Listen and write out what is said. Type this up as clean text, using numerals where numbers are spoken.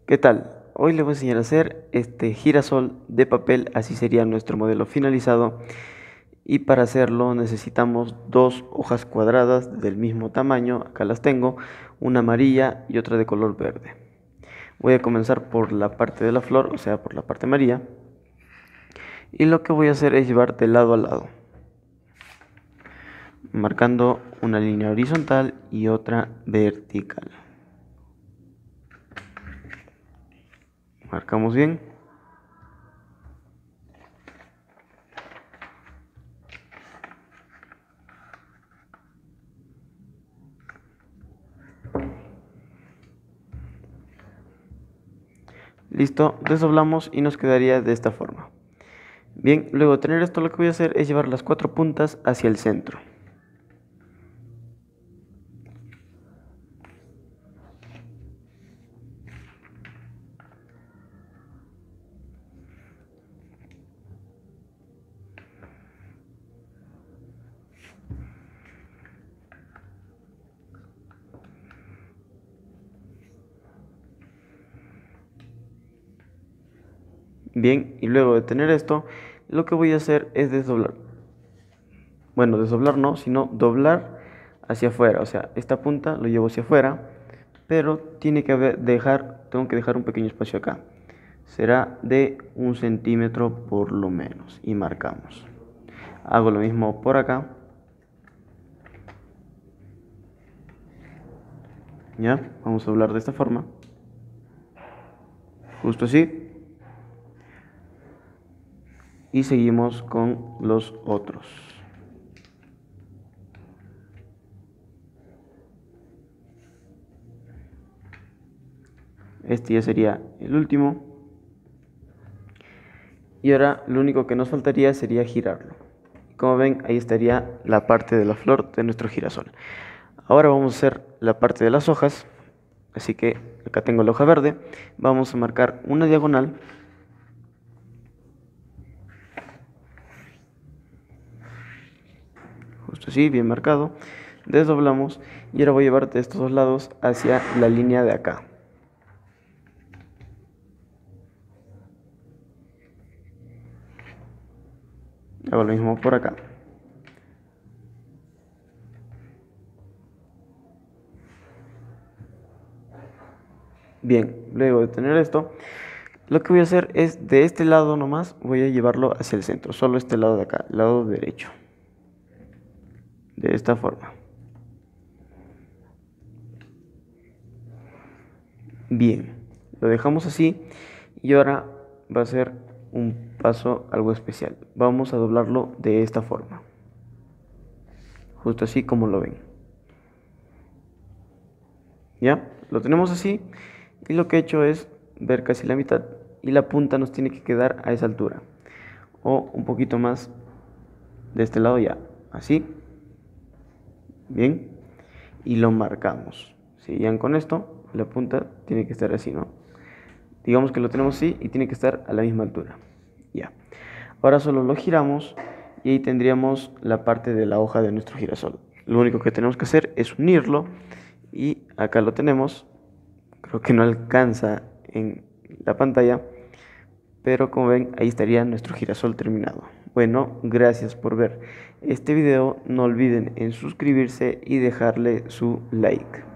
¿Qué tal? Hoy les voy a enseñar a hacer este girasol de papel, así sería nuestro modelo finalizado. Y para hacerlo necesitamos dos hojas cuadradas del mismo tamaño, acá las tengo, una amarilla y otra de color verde. Voy a comenzar por la parte de la flor, o sea, por la parte amarilla. Y lo que voy a hacer es llevar de lado a lado, marcando una línea horizontal y otra vertical. Marcamos bien. Listo, desdoblamos y nos quedaría de esta forma. Bien, luego de tener esto, lo que voy a hacer es llevar las cuatro puntas hacia el centro. Bien, y luego de tener esto, lo que voy a hacer es desdoblar. Bueno, desdoblar no, sino doblar hacia afuera. O sea, esta punta lo llevo hacia afuera, pero tengo que dejar un pequeño espacio acá. Será de 1 centímetro por lo menos. Y marcamos. Hago lo mismo por acá. Ya, vamos a doblar de esta forma. Justo así. Y seguimos con los otros. Este ya sería el último. Y ahora lo único que nos faltaría sería girarlo. Como ven, ahí estaría la parte de la flor de nuestro girasol. Ahora vamos a hacer la parte de las hojas. Así que acá tengo la hoja verde. Vamos a marcar una diagonal. Justo así, bien marcado. Desdoblamos y ahora voy a llevar de estos dos lados hacia la línea de acá. Hago lo mismo por acá. Bien, luego de tener esto, lo que voy a hacer es de este lado nomás, voy a llevarlo hacia el centro, solo este lado de acá, el lado derecho. De esta forma. Bien, lo dejamos así y ahora va a ser un paso algo especial. Vamos a doblarlo de esta forma. Justo así como lo ven. ¿Ya? Lo tenemos así y lo que he hecho es ver casi la mitad y la punta nos tiene que quedar a esa altura o un poquito más de este lado ya, así. Bien, y lo marcamos. Si ya con esto, la punta tiene que estar así, ¿no? Digamos que lo tenemos así y tiene que estar a la misma altura. Ya. Ahora solo lo giramos y ahí tendríamos la parte de la hoja de nuestro girasol. Lo único que tenemos que hacer es unirlo y acá lo tenemos. Creo que no alcanza en la pantalla, pero como ven, ahí estaría nuestro girasol terminado. Bueno, gracias por ver este video. No olviden en suscribirse y dejarle su like.